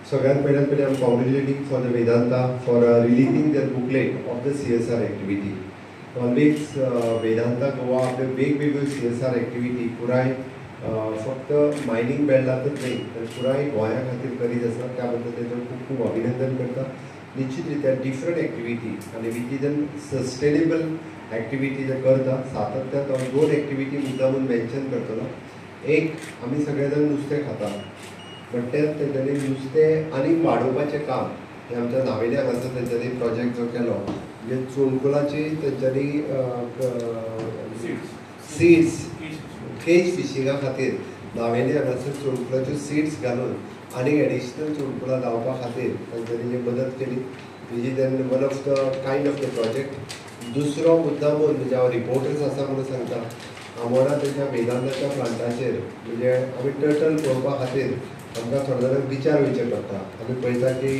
सगळ्यात पहिले I'm congratulating for the Vedanta for releasing their booklet of the CSR activity. Always Vedanta Goa आपले वेगवेगळे CSR activity पुराय फक्त मायनिंग बेल्टातच नाही तर पुराय गोंया खातीर करीत आसा त्याबद्दल तेजें खूब खूब अभिनंदन करता. निश्चितरित्या डिफरंट एक्टिविटी आनी विथ सस्टेनेबल एक्टिविटी जे करता सातत्यान हांव 2 एक्टिविटी मुद्दामून मेन्शन करतलो. एक आमी सगळे जाण नुस्तें खाता बट तेंच्यांनी नुस्तें आनी वाडोवपाचें काम हें आमच्या नावेल्याक आसा तेंच्यांनी प्रोजेक्ट जो केलो म्हणजे चोणकुलाची तेंच्यांनी सीड्स केज फिशिंगा खातीर नावेली हांगासर चोणकुलाच्यो सीड्स घालून आनी एडिशनल चोणकुलां लावपा खातीर तेंच्यांनी मदत केली. तेजी then one of the kind of the project. दुसरो मुद्दामून म्हणजे हांव रिपोर्टर्स आसा म्हणून सांगता आमोणा तेच्या वेदांताच्या प्लांटाचेर म्हणजे आमी टर्टल पळोवपा खातीर आमकां थोडे जाणांक बिचार वयचें पडटा. आमी पळयता की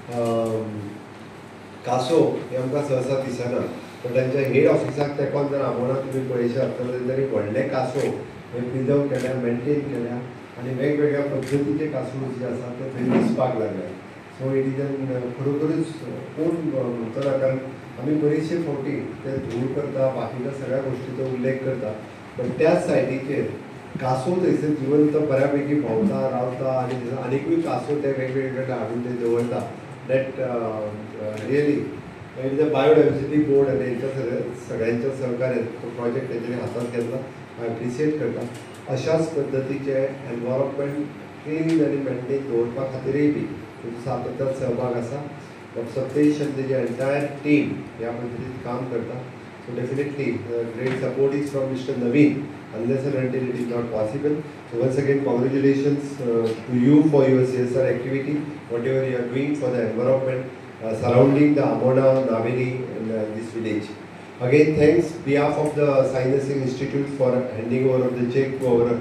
कासो हे आमकां सहसा दिसना पण तांच्या हेड ऑफिसाक तेंकोन जर आमोणा तुमी पळयशात तर तेंच्यांनी व्हडले कासो हे प्रिजर्व केल्या मेंटेन केल्या आनी वेगवेगळ्या पद्दतीचे कासो जे आसा ते थंय दिसपाक लागल्या. सो इट इज एन खरोखरूच कोण म्हणटो ना कारण आमी बरेचशे फावटी ते धूळ करता बाकीच्या सगळ्या गोश्टीचो उल्लेख करता पण त्याच सायडीचेर कासो थंयसर जिवंत बऱ्यापैकी भोंवता रावता आनी आनीकूय कासो ते वेगवेगळे हाडून ते दवरता. That really it is a biodiversity board आनी हेंच्या सगळ्यांच्या सहकार्यान तो प्रोजेक्ट तेंच्यांनी हातांत घेतला. हांव एप्रिशिएट करता. अशाच पद्दतीचे एनवायरमेंट क्लीन आनी मेंटेन दवरपा खातीरय बी सातत्यान सहभाग आसा. सप्तेशन तेजे एंटायर टीम ह्या पद्दतीन काम करता. So definitely great support is from Mr. Naveen unless and until it is not possible. So once again congratulations to you for your CSR activity, whatever you are doing for the environment surrounding the Amona, Naveni and this village. Again thanks behalf of the Sai Nursing Institute for handing over of the check to our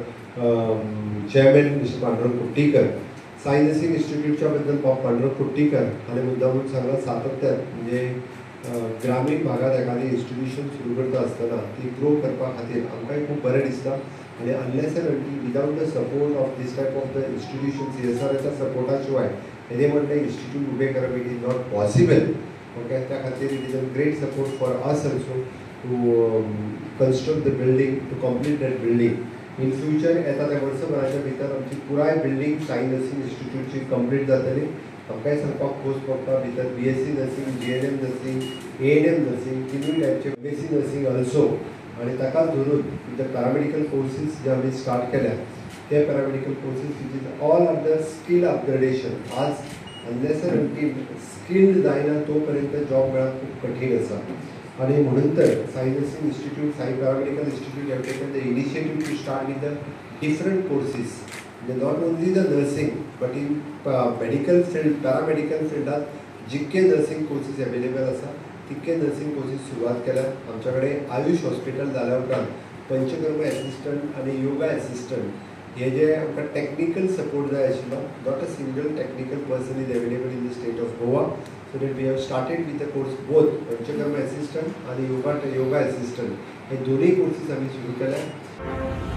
chairman Mr. Pandurang Kuttikar. Sai Nursing Instituteच्या बद्दल पांडुरंग कुट्टीकर हाणें मुद्दामून सांगला सातत्यान म्हणजे ग्रामीण भागात एखादी institution सुरू करता आसतना ती ग्रो करपा खातीर आमकांय खूब बरें दिसता आनी unless and until without the support of this type of the institution CSRच्या सपोर्टा शिवाय हेजे म्हणलें इन्स्टिट्यूट उबें करप it is not possible. Okay त्या खातीर it is a great support for us also to construct the building to complete that building. In future येता त्या वर्सभराच्या भितर आमची पुराय बिल्डींग साई नर्सिंग इन्स्टिट्यूटची कंप्लीट जातली. आमकांय सांगपाक खोस पडटा भितर BSc nursing GNM nursing ANM nursing तिनूय टायपचे MSc नर्सिंग ऑल्सो आनी ताकाच धरून भितर पॅरामेडिकल कोर्सीस जे आमी स्टार्ट केल्या ते paramedical courses which is all under skill upgradation. आज अनलेस एंड अंटील स्किल्ड जायना तो पर्यंत जॉब मेळप खूब कठीण आसा आनी म्हणून तर Sai nursing institute Sai paramedical institute have taken the initiative to start with the different courses not only the nursing but in medical field paramedical फिल्डात जितके नर्सिंग कोर्सीस अवेलेबल आसा तितके नर्सिंग कोर्सीस सुरवात केल्या. आमच्या कडेन आयुष हॉस्पिटल जाल्या उपरांत पंचकर्म एसिस्टंट आनी योगा एसिस्टंट हे जे आमकां टॅक्निकल सपोर्ट जाय आशिल्लो not a single technical person is available in the state of Goa. So that we have started with the course both panchakarma assistant आनी योगा एसिस्टंट हे दोनूय कोर्सीस आमी सुरू केल्या.